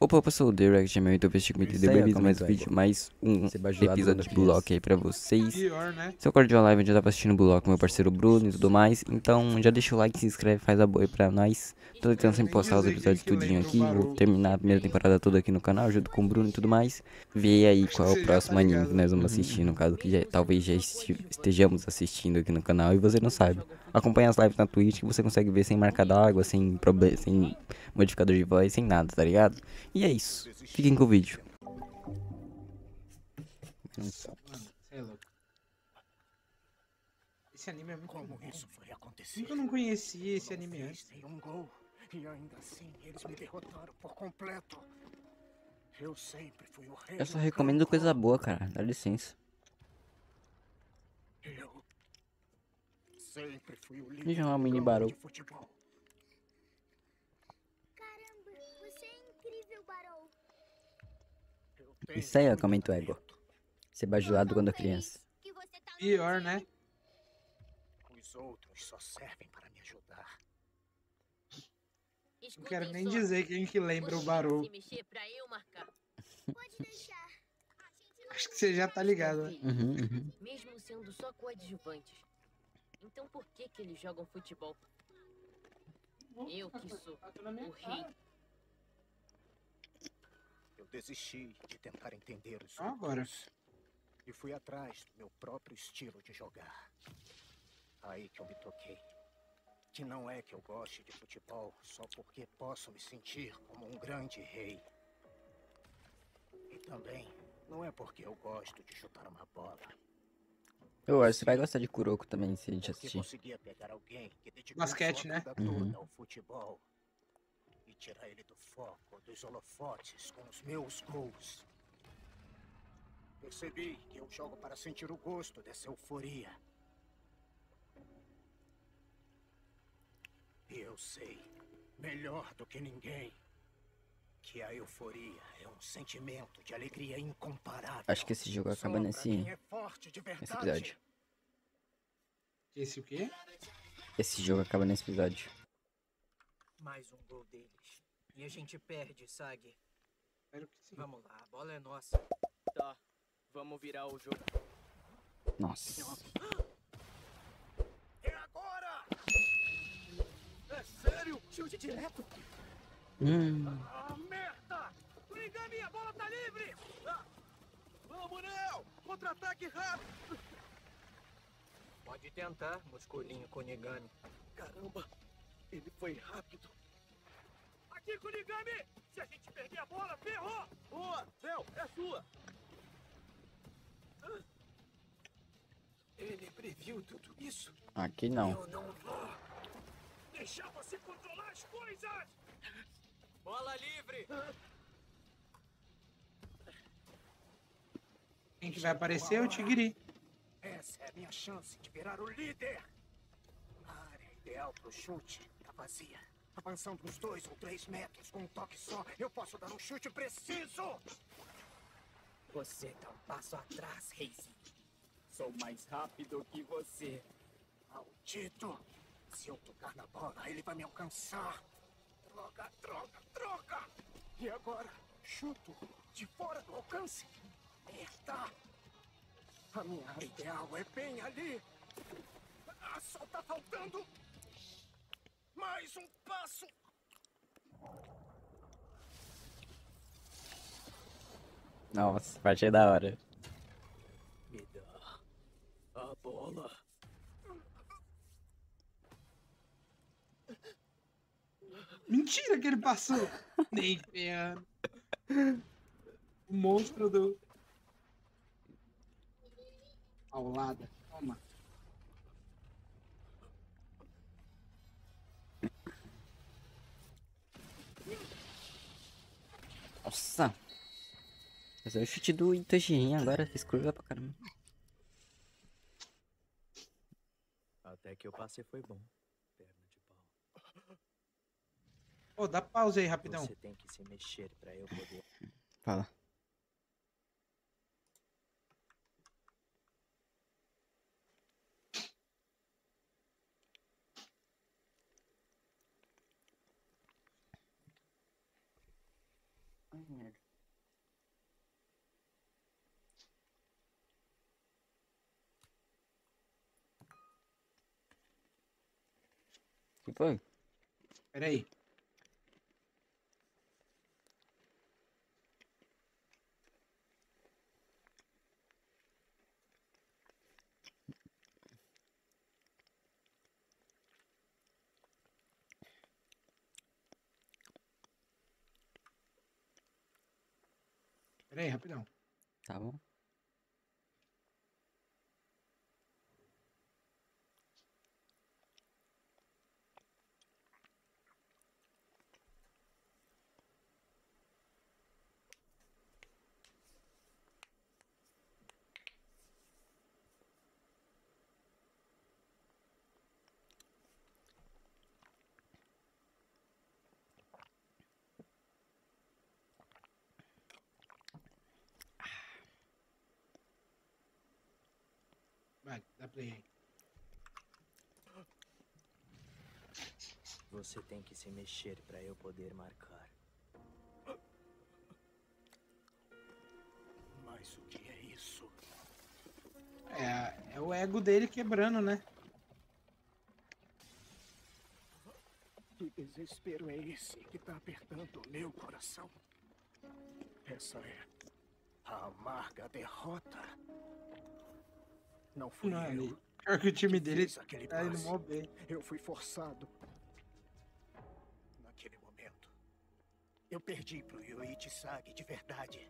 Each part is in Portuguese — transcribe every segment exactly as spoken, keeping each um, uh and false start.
Opa, opa, sou o Direct, meu YouTube, Chico, me Isso aí, ó, bem-vindos a mais comentou um aí, vídeo, pô. mais um Ser bajulado episódio quando de criança. Bullock aí pra vocês. Pior, né? Seu Cordial Live, onde eu tava assistindo Bullock com meu parceiro Bruno e tudo mais, então já deixa o like, se inscreve, faz a boa aí pra nós. Tô tentando sempre Nem postar os dizer episódios quem que tudinho lembra o aqui, vou Barou. terminar a primeira temporada toda aqui no canal, junto com o Bruno e tudo mais. Vê aí Acho qual é que o você já próximo tá anime ligado, que né? nós vamos Uhum, assistir, no uhum. caso, que já, talvez já esti- estejamos assistindo aqui no canal e você não sabe. Acompanha as lives na Twitch que você consegue ver sem marca d'água, sem problema, sem modificador de voz, sem nada, tá ligado? E é isso. Fiquem com o vídeo. Mano, você é louco. Esse anime é muito Como bom. isso foi acontecer? Nunca eu não conhecia esse Não anime fiz antes. nenhum gol e ainda assim eles me derrotaram por completo. Eu sempre fui o rei. Eu só do recomendo campo. coisa boa, cara. Dá licença. Eu sempre fui o líder Deixa eu chamar do o mini campo Barou. de futebol. Caramba, você é incrível, Barou. Eu tenho Isso aí, ó, muito comentou Ego. talento. Ser Tô bajulado tão quando feliz criança. que você tá no Pior, meu né? time. Os outros só servem para me ajudar. Não quero nem dizer quem que lembra o Barou. Se mexer pra eu marcar. Pode deixar. A gente não Acho que você já tá ligado, né? Uhum, uhum. Mesmo sendo só coadjuvantes. Então por que que eles jogam futebol? Eu que sou o rei. Eu desisti de tentar entender os Só agora. outros e fui atrás do meu próprio estilo de jogar. Aí que eu me toquei. Que não é que eu goste de futebol só porque posso me sentir como um grande rei. E também não é porque eu gosto de chutar uma bola. Eu acho que você vai gostar de Kuroko também, se a gente Porque assistir. conseguia pegar alguém que dedicou Basquete, sua né? vida Uhum. toda ao futebol e tirar ele do foco dos holofotes com os meus gols. Percebi que eu jogo para sentir o gosto dessa euforia. E eu sei, melhor do que ninguém, que a euforia é um sentimento de alegria incomparável. Acho que esse jogo Só acaba pra nesse, quem é forte de nesse verdade. episódio. Esse o quê? Esse jogo acaba nesse episódio. Mais um gol deles. E a gente perde, Sag. Espero que sim. Vamos lá, a bola é nossa. Tá, vamos virar o jogo. Nossa. É agora! É sério? Chute direto? Hum. Ah, merda! Origami, a bola tá livre! Ah, vamos, Neo! Contra-ataque rápido! Pode tentar, musculinho Konigami. Caramba, ele foi rápido. Aqui, Kunigami! Se a gente perder a bola, ferrou! Boa! Neo, é sua! Ele previu tudo isso? Aqui não. Eu não vou deixar você controlar as coisas! Bola livre! Quem que vai aparecer é o Tigiri. Essa é a minha chance de virar o líder! A área ideal pro chute tá vazia. Avançando uns dois ou três metros com um toque só, eu posso dar um chute preciso! Você dá um passo atrás, Reizinho. Sou mais rápido que você. Maldito! Se eu tocar na bola, ele vai me alcançar! Droga, droga, droga! E agora? Chuto de fora do alcance! Merda! A minha área ideal é bem ali! Ah, só tá faltando mais um passo! Nossa, parte é da hora. Me dá a bola. Mentira que ele passou. Nem ferrando. O monstro do... Paulada. Toma. Nossa. Fazer o chute do Itachirin agora, fez curva pra caramba. Até que o passe foi bom. Perna de pau. Pô, dá pausa aí rapidão. Você tem que se mexer pra eu poder. Fala. merda. Que foi? Pera aí. Pera aí, rapidão. Tá bom. Vai, dá play aí. Você tem que se mexer pra eu poder marcar. Mas o que é isso? É, é o ego dele quebrando, né? Que desespero é esse que tá apertando o meu coração? Essa é a amarga derrota. Não fui Não, eu ele- Pior que o time que dele fiz aquele tá indo passe. mó bem. Eu fui forçado. Naquele momento, eu perdi pro Yoichi Sagi de verdade.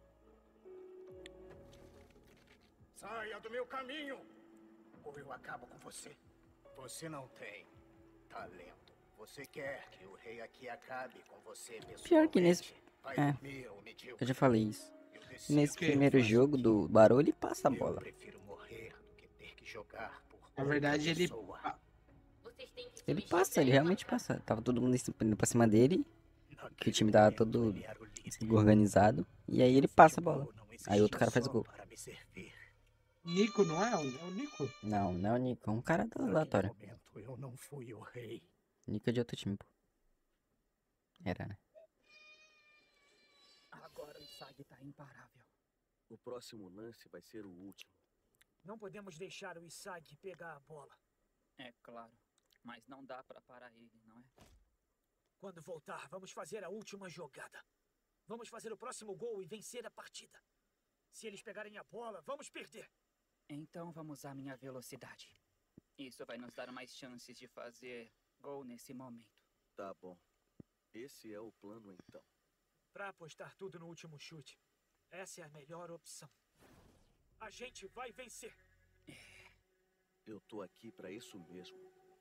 Saia do meu caminho! Ou eu acabo com você. Você não tem talento. Você quer que o rei aqui acabe com você pessoalmente. Pior que nesse- Vai é. dormir, ô medíocre. Eu já falei isso. Eu decido Nesse quê? primeiro faço jogo o do que Barão, ele passa a eu bola. prefiro morrer do que ter que jogar por Na verdade, outra ele. pessoa. ah, Vocês têm que se Ele mexer passa, pra ele eu realmente marcar. passa. Tava todo mundo indo pra cima dele, que o Naquele time tava momento, todo ele era o líder. organizado. E aí ele O passa a futebol bola. não Aí outro existiu cara faz só o gol. para me servir. Nico, não é? É o Nico? Não, não é o Nico, é um cara Naquele aleatório. momento, eu não fui o rei. Nico é de outro time, pô. Era, né? Agora o Isagi tá imparável. O próximo lance vai ser o último. Não podemos deixar o Isagi pegar a bola. É claro. Mas não dá pra parar ele, não é? Quando voltar, vamos fazer a última jogada. Vamos fazer o próximo gol e vencer a partida. Se eles pegarem a bola, vamos perder. Então vamos usar minha velocidade. Isso vai nos dar mais chances de fazer gol nesse momento. Tá bom. Esse é o plano então. Pra apostar tudo no último chute, essa é a melhor opção. A gente vai vencer. Eu tô aqui pra isso mesmo.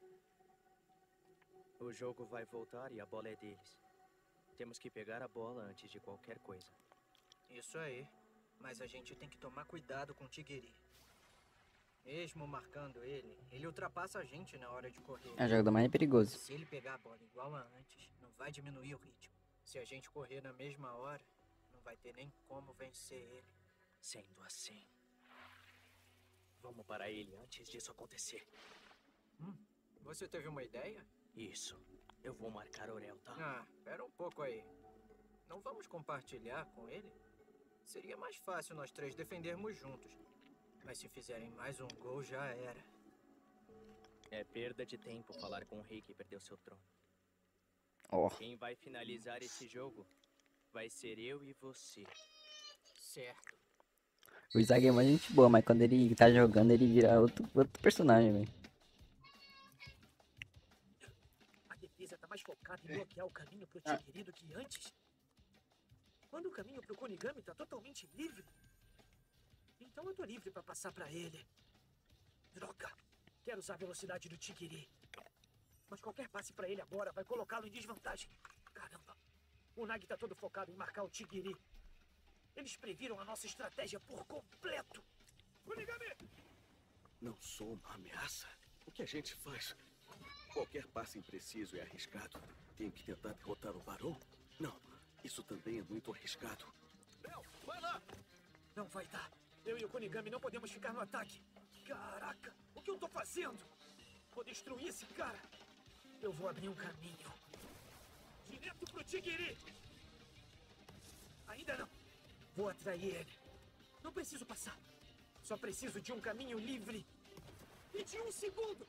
O jogo vai voltar e a bola é deles. Temos que pegar a bola antes de qualquer coisa. Isso aí. Mas a gente tem que tomar cuidado com o Tigiri. Mesmo marcando ele, ele ultrapassa a gente na hora de correr. É o jogo mais perigoso. Se ele pegar a bola igual a antes, não vai diminuir o ritmo. Se a gente correr na mesma hora, não vai ter nem como vencer ele. Sendo assim, vamos parar ele antes disso acontecer. Hum, você teve uma ideia? Isso. Eu vou marcar Orel, tá? Ah, pera um pouco aí. Não vamos compartilhar com ele? Seria mais fácil nós três defendermos juntos. Mas se fizerem mais um gol, já era. É perda de tempo falar com o rei que perdeu seu trono. Ó. Quem vai finalizar esse jogo vai ser eu e você. Certo. O Isaac é uma gente boa, mas quando ele tá jogando, ele vira outro, outro personagem, velho. A defesa tá mais focada em bloquear o caminho pro Tigiri do que antes. Quando o caminho pro Kunigami tá totalmente livre. Então eu tô livre pra passar pra ele. Droga! Quero usar a velocidade do Tigiri. Mas qualquer passe pra ele agora vai colocá-lo em desvantagem. Caramba! O Nagi tá todo focado em marcar o Tigiri. Eles previram a nossa estratégia por completo. Kunigami! Não sou uma ameaça. O que a gente faz? Qualquer passe impreciso é arriscado. Tenho que tentar derrotar o Barão? Não, isso também é muito arriscado. Bel, vai lá! Não vai dar. Eu e o Kunigami não podemos ficar no ataque. Caraca, o que eu tô fazendo? Vou destruir esse cara. Eu vou abrir um caminho. Direto pro Tigiri. vou atrair ele. Não preciso passar. Só preciso de um caminho livre. E de um segundo.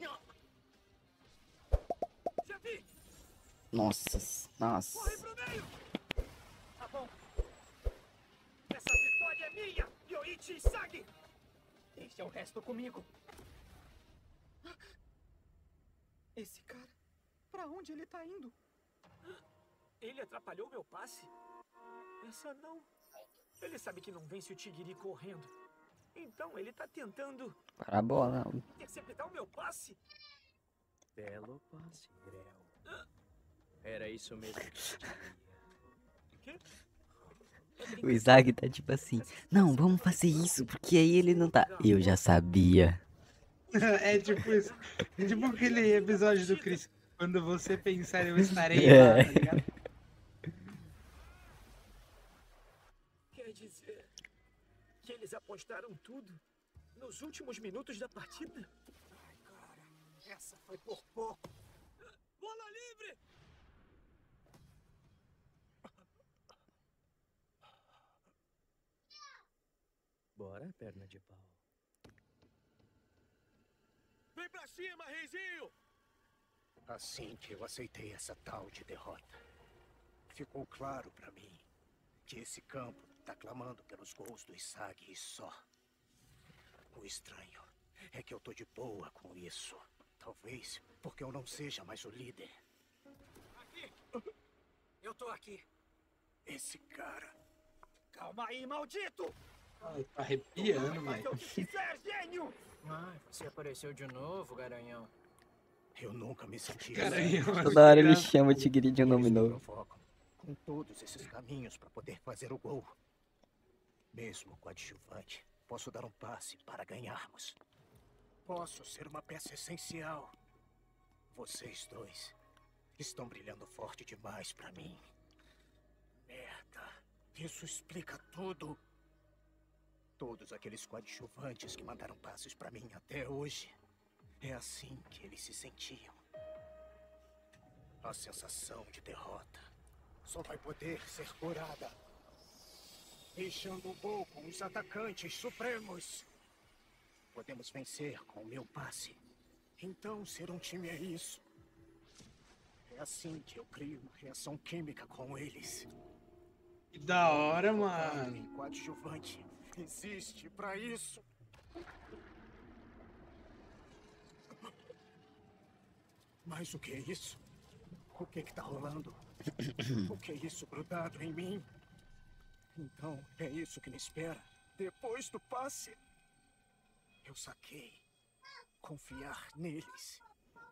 Já vi! Nossa, nossa. Corre pro meio! Tá bom. Essa vitória é minha, Yoichi Isagi! Deixa o resto comigo. Esse cara, pra onde ele tá indo? Ele atrapalhou meu passe? Essa não. Ele sabe que não vence o Tigiri correndo. Então ele tá tentando Para a bola. interceptar o meu passe? Belo passe, Grell. Era isso mesmo que eu queria. O Isaac tá tipo assim, não, vamos fazer isso, porque aí ele não tá. Eu já sabia. É tipo isso. É tipo aquele episódio do Chris. Quando você pensar, eu estarei É. lá, tá ligado? Quer dizer que eles apostaram tudo nos últimos minutos da partida? Ai, cara, essa foi por pouco. Bola livre! Bora, perna de pau. Vem pra cima, Reizinho! Assim que eu aceitei essa tal de derrota, ficou claro pra mim que esse campo tá clamando pelos gols do Isagi e só. O estranho é que eu tô de boa com isso. Talvez porque eu não seja mais o líder. Aqui! Eu tô aqui. Esse cara... Calma aí, maldito! Ai, tá arrepiando, Faz mano. o que quiser, gênio! Ai, você apareceu de novo, garanhão. Eu nunca me senti Garanhão, assim. Toda hora ele cara. chama o Tigiri de um nome Eles me novo. provocam com todos esses caminhos para poder fazer o gol. Mesmo coadjuvante, posso dar um passe para ganharmos. Posso ser uma peça essencial. Vocês dois estão brilhando forte demais para mim. Merda, isso explica tudo. Todos aqueles coadjuvantes que mandaram passes para mim até hoje. É assim que eles se sentiam. A sensação de derrota só vai poder ser curada deixando o gol com os atacantes supremos. Podemos vencer com o meu passe. Então, ser um time é isso. É assim que eu crio uma reação química com eles. Que da hora, Focado mano. em coadjuvante existe pra isso. Mas o que é isso? O que que tá rolando? O que é isso grudado em mim? Então, é isso que me espera depois do passe. Eu saquei. Confiar neles.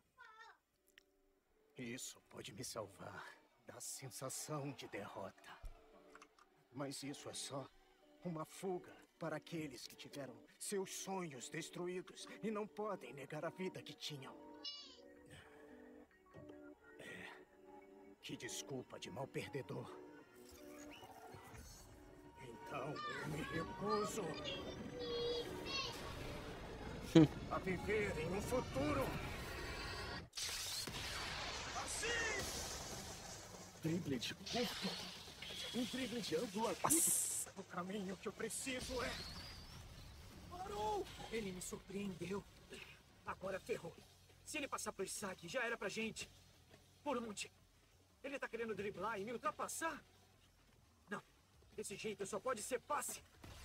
Isso pode me salvar da sensação de derrota. Mas isso é só uma fuga para aqueles que tiveram seus sonhos destruídos e não podem negar a vida que tinham. É. Que desculpa de mal perdedor. Então eu me recuso a viver em um futuro assim. Drible de curto, um drible de ângulo agudo. O caminho que eu preciso é... Parou! Ele me surpreendeu. Agora ferrou. Se ele passar pro Isaac, já era pra gente. Por um motivo. Ele tá querendo driblar e me ultrapassar? Não. Desse jeito só pode ser passe.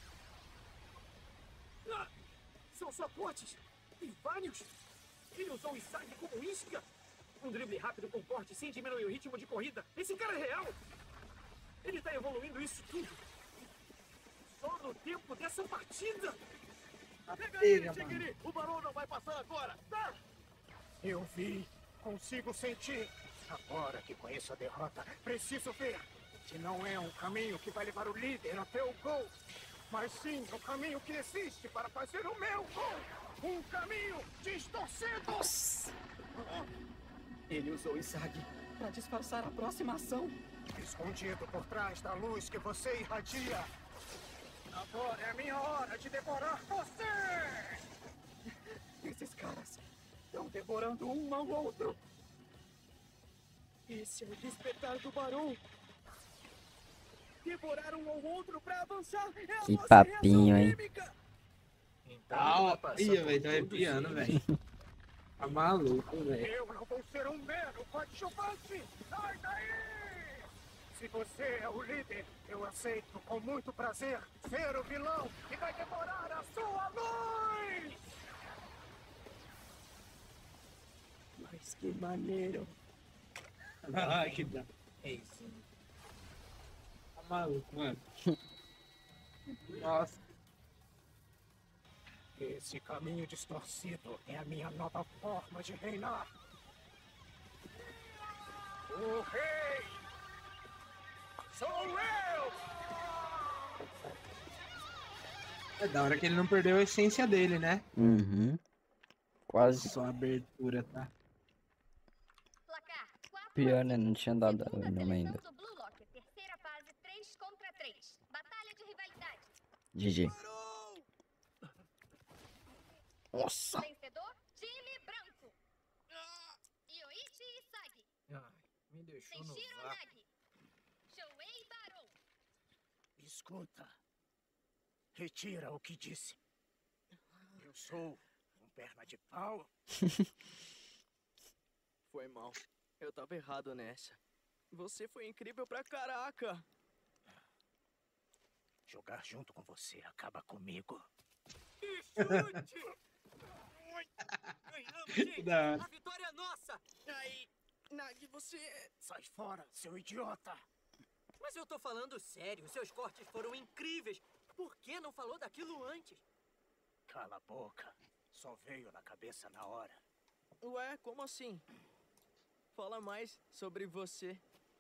Ah, são só cortes. E vários. Ele usou o Isaac como isca. Um drible rápido com corte sem diminuir o ritmo de corrida. Esse cara é real. Ele tá evoluindo isso tudo. Só no tempo dessa partida. Pega aí, Tigiri. O Barão não vai passar agora. Tá? Eu vi. Consigo sentir. Agora que conheço a derrota, preciso ver que não é um caminho que vai levar o líder até o gol, mas sim o caminho que existe para fazer o meu gol. Um caminho distorcido. Nossa. Ele usou Isagi para disfarçar a próxima ação. Escondido por trás da luz que você irradia. Agora é a minha hora de devorar você! Esses caras estão devorando um ao outro. Esse é o despertar do Barão. devorar um ao outro pra avançar. É a Que nossa papinho, reação hein? química. Então, Ah, vai ó, passar ih, por velho, tô todos arrepiando, eles. velho. Tá maluco, velho. Eu não vou ser um mero coadjuvante! Sai daí! Se você é o líder, eu aceito com muito prazer ser o vilão que vai devorar a sua luz! Mas que maneiro. Ah, que dá. Reizinho. Tá maluco, mano. Nossa. Esse caminho distorcido é a minha nova forma de reinar. O rei! Sou eu! É da hora que ele não perdeu a essência dele, né? Uhum. Quase. Só a abertura, tá? Placar quatro a Pior, né? cinco. Não tinha dado Segunda o nome seleção ainda. do Blue Locker, terceira fase, três contra três. Batalha de rivalidade. G G. Nossa. Vencedor, time branco. Yoichi Isagi. Ai, me deixou no Seishiro vácuo. Nagi. Shoei Barou. Escuta. Retira o que disse. Eu sou um perna de pau. Foi mal. Eu tava errado nessa. Você foi incrível pra caraca. Jogar junto com você acaba comigo. Ganhamos, Que gente. da hora. A vitória é nossa. Aí, Nagi, você... Sai fora, seu idiota! Mas eu tô falando sério. Seus cortes foram incríveis. Por que não falou daquilo antes? Cala a boca. Só veio na cabeça na hora. Ué, como assim? Fala mais sobre você.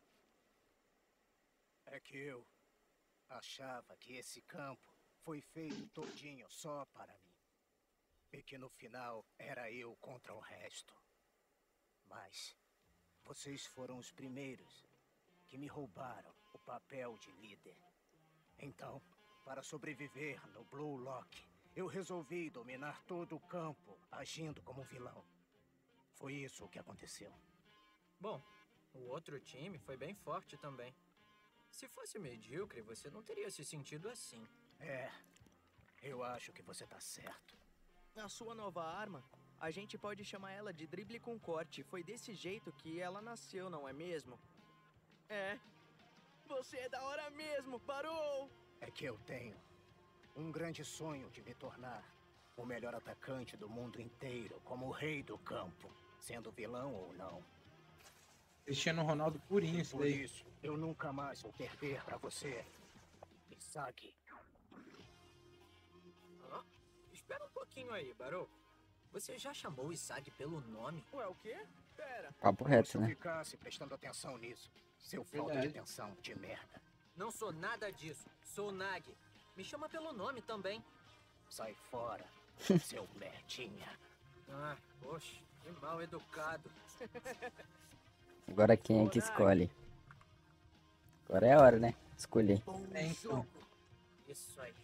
É que eu achava que esse campo foi feito todinho só para mim. E que no final era eu contra o resto. Mas vocês foram os primeiros que me roubaram o papel de líder. Então, para sobreviver no Blue Lock, eu resolvi dominar todo o campo, agindo como vilão. Foi isso que aconteceu. Bom, o outro time foi bem forte também. Se fosse medíocre, você não teria se sentido assim. É, eu acho que você tá certo. A sua nova arma, a gente pode chamar ela de drible com corte. Foi desse jeito que ela nasceu, não é mesmo? É. Você é da hora mesmo, parou! É que eu tenho um grande sonho de me tornar o melhor atacante do mundo inteiro, como o rei do campo, sendo vilão ou não. Cristiano Ronaldo purinho isso Por daí. isso, eu nunca mais vou perder pra você, Isagi. Hã? Espera um pouquinho aí, Barou. Você já chamou o Isagi pelo nome? Ué, o quê? Pera. Papo Se reto, eu né? ficasse prestando atenção nisso, seu falta de Verdade. atenção de merda. Não sou nada disso. Sou Nagi. Me chama pelo nome também. Sai fora, seu merdinha. Ah, poxa, que mal educado. Agora quem é que escolhe? Agora é a hora, né? Escolher. Bom É, então. jogo. Isso aí.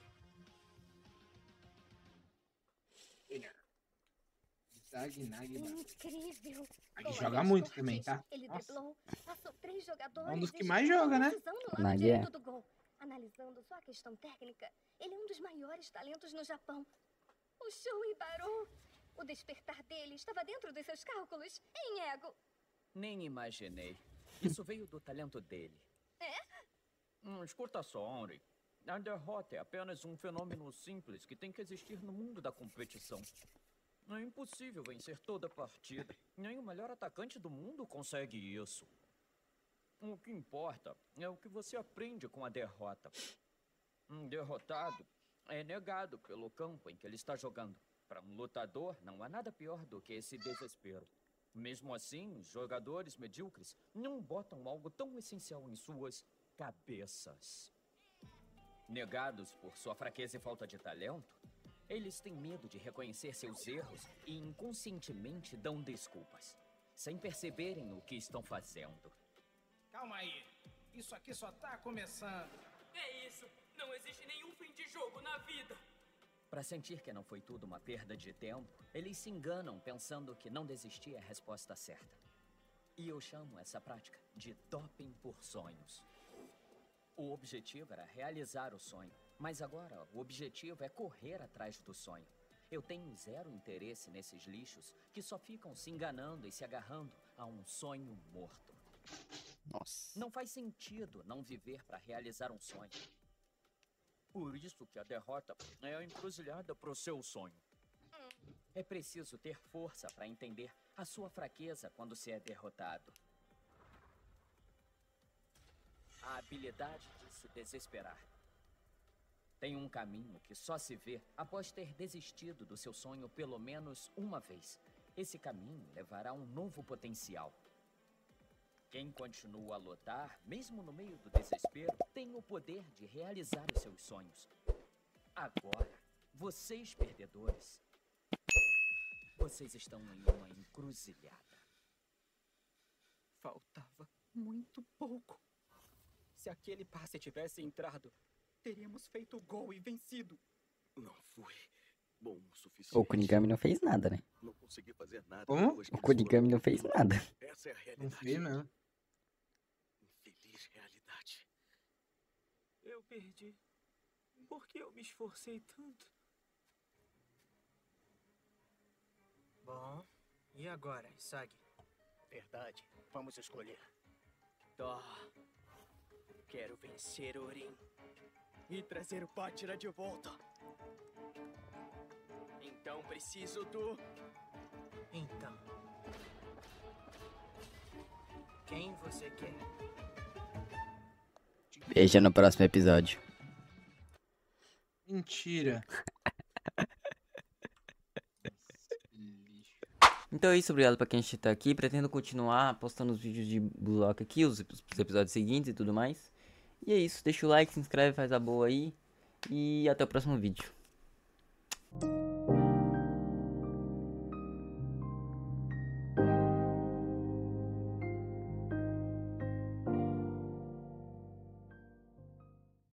Zag, Nag, Nag. Incrível. Nag joga muito também, tá? Ele Nossa. driblou, passou três jogadores. É um dos que e mais chegou joga, né? precisão no lado Nag direito é. do gol. Analisando só a questão técnica, ele é um dos maiores talentos no Japão. O Shoei Barou. O despertar dele estava dentro dos seus cálculos, em ego. Nem imaginei. Isso veio do talento dele. É? Hum, escuta só, Henry. A derrota é apenas um fenômeno simples que tem que existir no mundo da competição. É impossível vencer toda a partida. Nem o melhor atacante do mundo consegue isso. O que importa é o que você aprende com a derrota. Um derrotado é negado pelo campo em que ele está jogando. Para um lutador, não há nada pior do que esse desespero. Mesmo assim, os jogadores medíocres não botam algo tão essencial em suas cabeças. Negados por sua fraqueza e falta de talento, eles têm medo de reconhecer seus erros e inconscientemente dão desculpas, sem perceberem o que estão fazendo. Calma aí. Isso aqui só tá começando. É isso. Não existe nenhum fim de jogo na vida. Para sentir que não foi tudo uma perda de tempo, eles se enganam pensando que não desistir é a resposta certa. E eu chamo essa prática de doping por sonhos. O objetivo era realizar o sonho, mas agora o objetivo é correr atrás do sonho. Eu tenho zero interesse nesses lixos que só ficam se enganando e se agarrando a um sonho morto. Nossa. Não faz sentido não viver para realizar um sonho. Por isso que a derrota é a encruzilhada pro seu sonho. É preciso ter força para entender a sua fraqueza quando se é derrotado. A habilidade de se desesperar. Tem um caminho que só se vê após ter desistido do seu sonho pelo menos uma vez. Esse caminho levará a um novo potencial. Quem continua a lutar, mesmo no meio do desespero, tem o poder de realizar os seus sonhos. Agora, vocês perdedores, vocês estão em uma encruzilhada. Faltava muito pouco. Se aquele passe tivesse entrado, teríamos feito o gol e vencido. Não fui bom o suficiente. O Kunigami não fez nada, né? Não consegui fazer nada. Como? depois que O eles Kunigami foram. não fez nada. Essa é a Não realidade. fez, não. Infeliz realidade. Eu perdi. Por que eu me esforcei tanto? Bom, e agora, Isagi? Verdade. Vamos escolher. Tó. Quero vencer Orin e trazer o Pátira de volta. Então preciso do... Então. Quem você quer? Veja no próximo episódio. Mentira. Então é isso, obrigado pra quem tá aqui. Pretendo continuar postando os vídeos de Bullock aqui, os, os episódios seguintes e tudo mais. E é isso, deixa o like, se inscreve, faz a boa aí. E até o próximo vídeo.